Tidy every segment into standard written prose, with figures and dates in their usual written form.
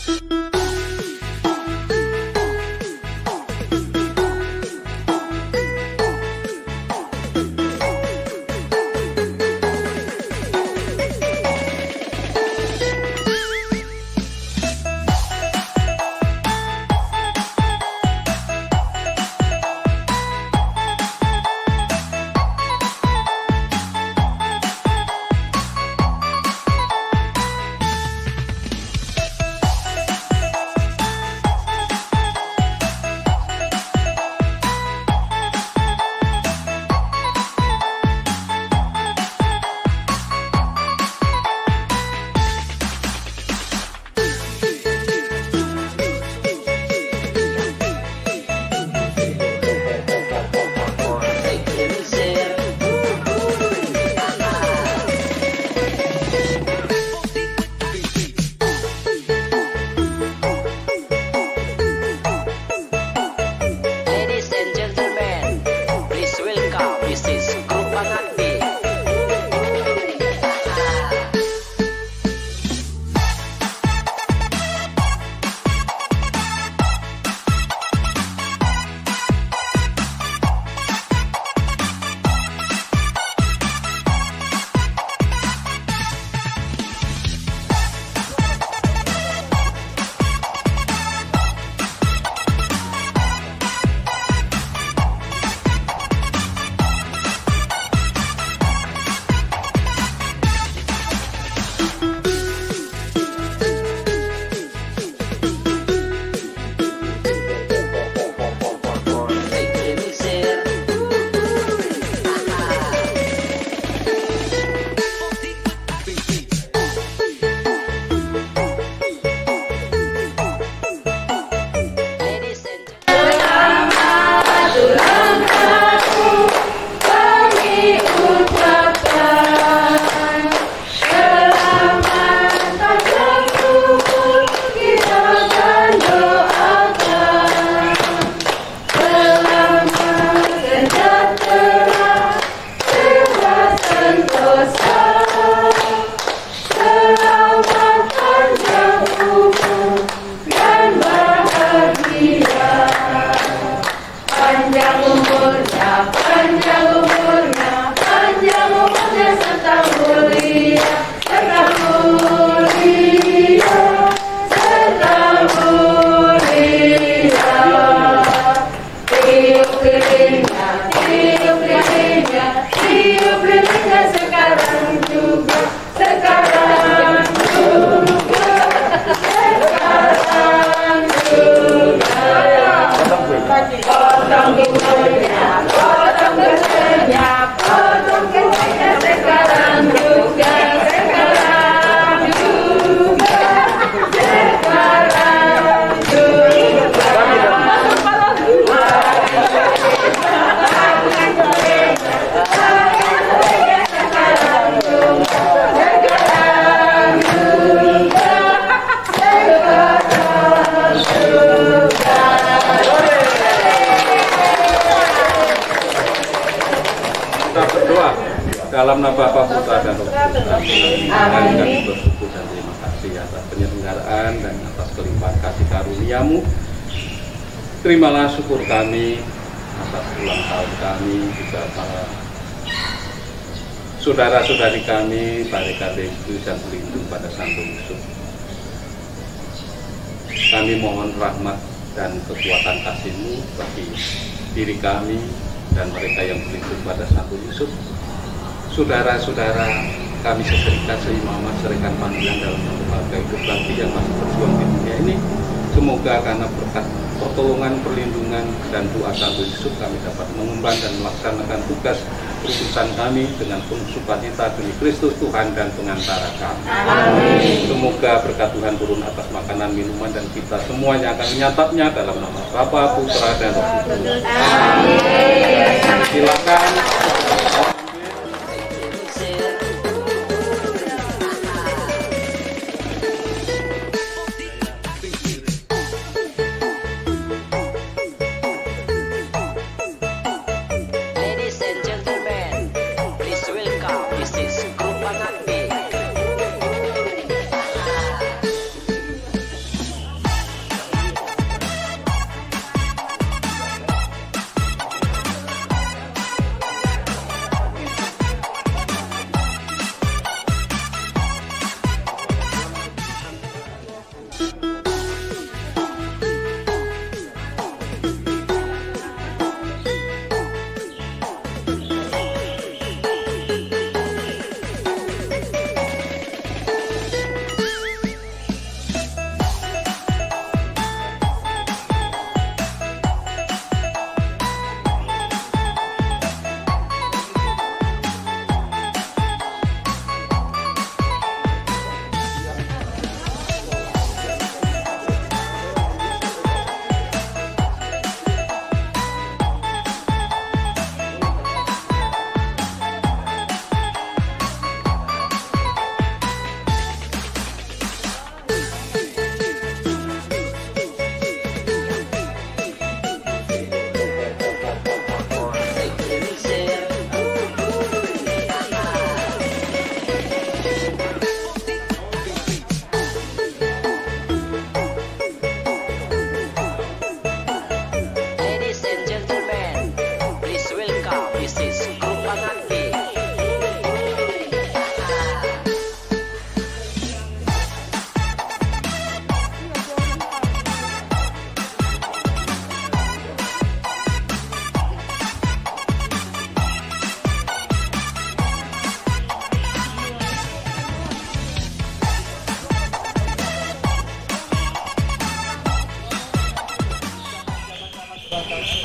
Dalam nama Bapa, Putra dan Roh Kudus. Amin. Kami bersyukur dan terima kasih atas penyelenggaraan dan atas kelimpahan kasih karunia-Mu. Terimalah syukur kami atas ulang tahun kami, juga para saudara-saudari kami, para sekaligus yang berlindung pada Santo Yusuf. Kami mohon rahmat dan kekuatan kasih-Mu bagi diri kami dan mereka yang berlindung pada Santo Yusuf. Saudara-saudara kami seserikat seimaman serikan panggilan dalam lembaga hidup lagi yang masih berjuang di dunia ini. Semoga karena berkat pertolongan, perlindungan, dan doa Santo Yusuf kami dapat mengemban dan melaksanakan tugas perutusan kami dengan penuh sukacita demi Kristus Tuhan dan pengantara kami. Amin. Semoga berkat Tuhan turun atas makanan, minuman, dan kita semuanya akan menyantapnya dalam nama Bapa, Putra, dan Roh Kudus. Amin. Silakan.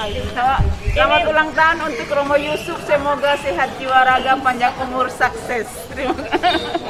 Selamat ulang tahun untuk Romo Yusuf. Semoga sehat jiwa raga, panjang umur, sukses. Terima kasih.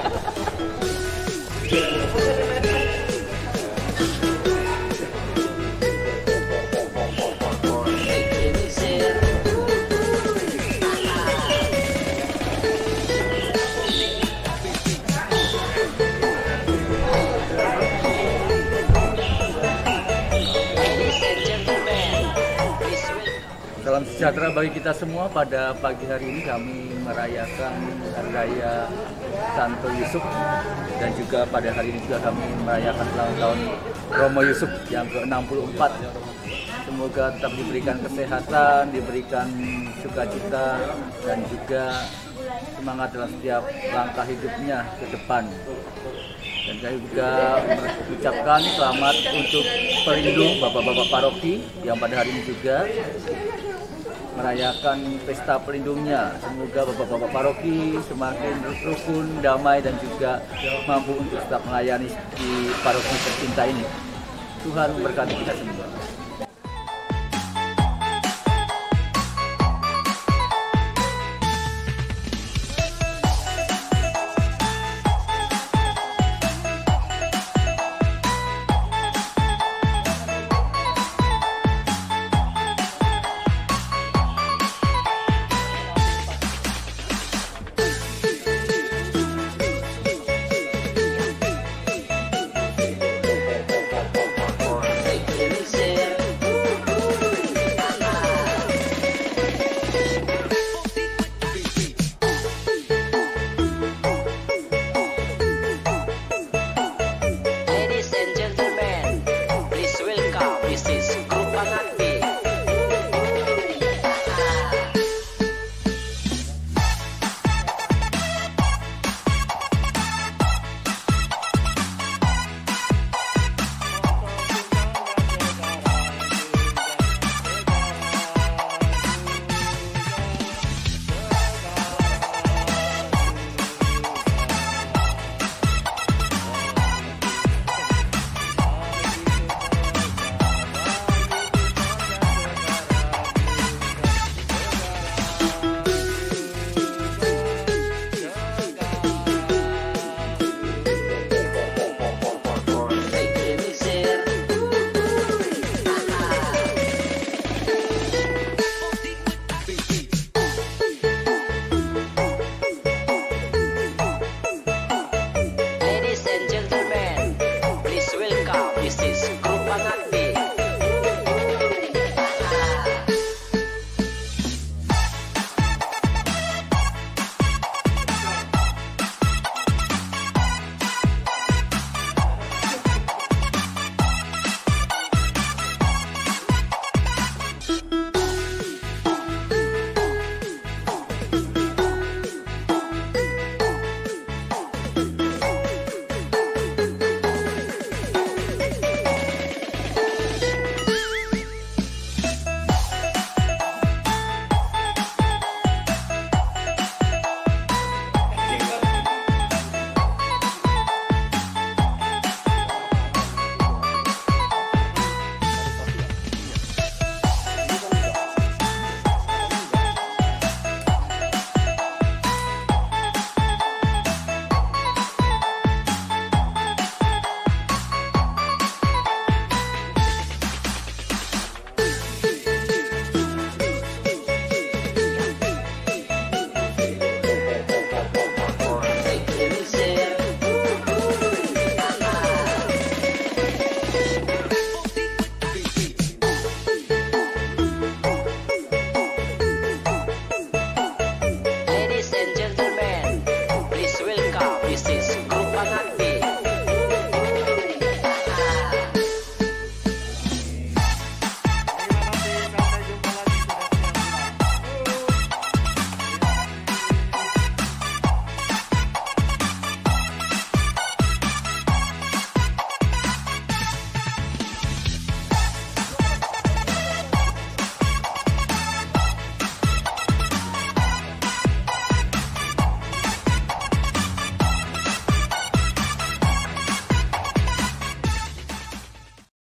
Salam sejahtera bagi kita semua. Pada pagi hari ini kami merayakan Hari Raya Santo Yusuf, dan juga pada hari ini juga kami merayakan ulang tahun Romo Yusuf yang ke-64. Semoga tetap diberikan kesehatan, diberikan sukacita, dan juga semangat dalam setiap langkah hidupnya ke depan. Dan saya juga mengucapkan selamat untuk pelindung Bapak-Bapak Paroki yang pada hari ini juga merayakan pesta pelindungnya. Semoga Bapak-Bapak Paroki semakin rukun, damai, dan juga mampu untuk tetap melayani di paroki tercinta ini. Tuhan memberkati kita semua.